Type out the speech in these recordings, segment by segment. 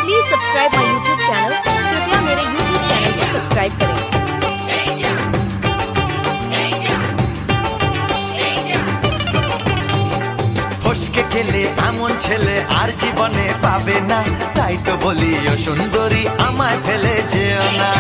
Please subscribe my YouTube channel. कृपया मेरे YouTube channel को सब्सक्राइब करें। ফসকে খেলে এমন ছেলে আর জীবনে পাবে না, তাই তো বলি ও সুন্দরী আমায় ফেলে যেও না।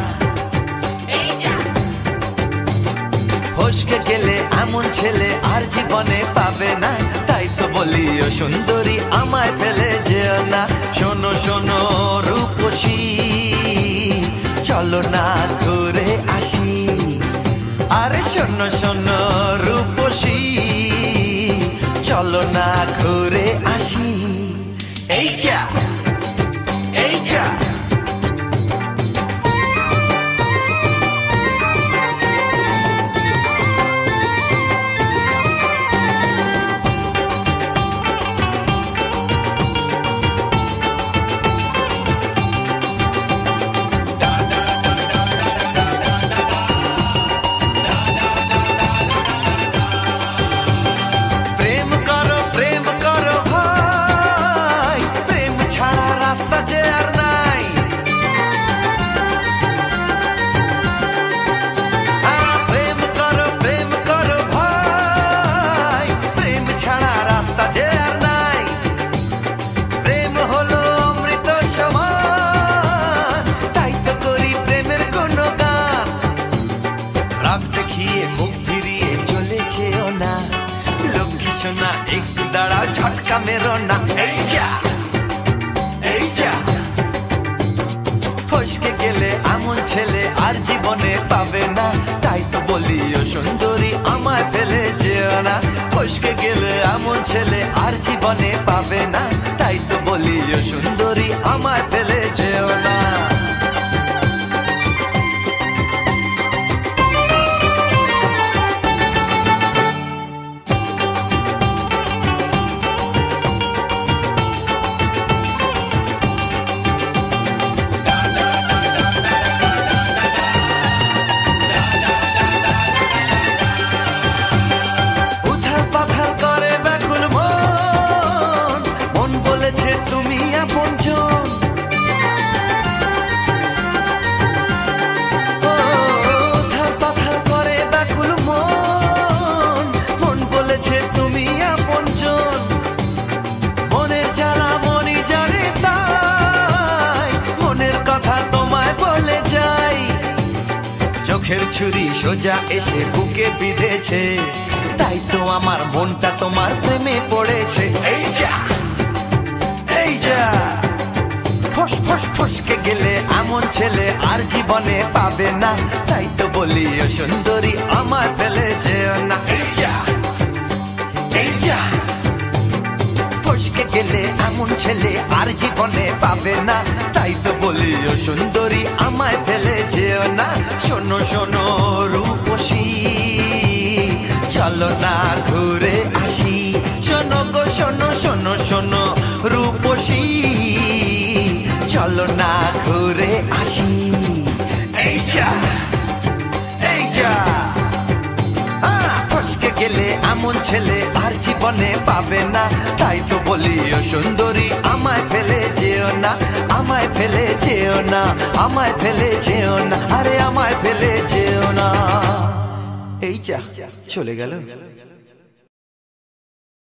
ফসকে গেলে এমন ছেলে আর জীবনে পাবে না, তাই তো বলি ও সুন্দরী আমায় ফেলে যেও না। শোনো শোনো রূপসী, চলো না ঘুরে আসি। আরে শোনো শোনো রূপসী, চলো না ঘুরে আসি। এই যা এই যা না, একটু দাঁড়াও ঝটকা মেরো না। এই যা এই যা ফসকে গেলে এমন ছেলে আর জীবনে পাবে না, তাই তো বলি ও সুন্দরী আমায় ফেলে যেও না। ফসকে গেলে এমন ছেলে আর জীবনে পাবে না, তাই তো বলি ও সুন্দরী আমায় ফেলে যেও না। চোখের ছুরি সোজা এসে বুকে বিঁধেছে, তাই তো আমার মনটা তোমার প্রেমে পড়েছে। এই যা এই যা ফস ফস ফসকে গেলে এমন ছেলে আর জীবনে পাবে না, তাই তো বলি ও সুন্দরী আমায় ফেলে যেও না। এই যা এই যা ফসকে গেলে এমন ছেলে আর জীবনে পাবে না, তাই তো বলি ও সুন্দরী আমায় ফেলে যেও না। শোনো শোনো রূপসী, চলো না ঘুরে আসি। শোনো গো শোনো শোনো শোনো রূপসী, চলো না ঘুরে আসি। এই যা এই যা ফসকে গেলে এমন ছেলে আর জীবনে পাবে না, তাই তো বলি ও সুন্দরী আমায় ফেলে যেও না। আমায় ফেলে যেও না, আমায় ফেলে যেও না, আরে আমায় ফেলে যেও না। এই যা চলে গেল।